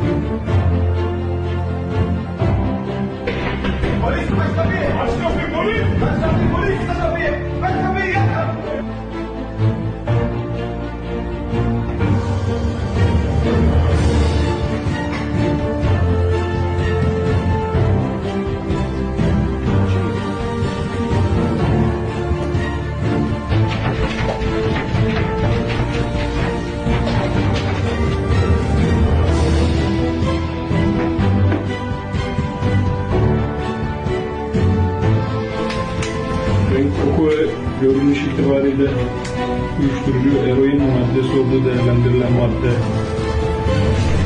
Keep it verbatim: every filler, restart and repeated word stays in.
Polis, aç kapıyı! Aç kapıyı polis! Aç kapıyı polis! Aç kapıyı! Aç kapıyı! Yak! Renk, koku ve görünüş itibariyle uyuşturucu, eroin maddesi olduğu değerlendirilen madde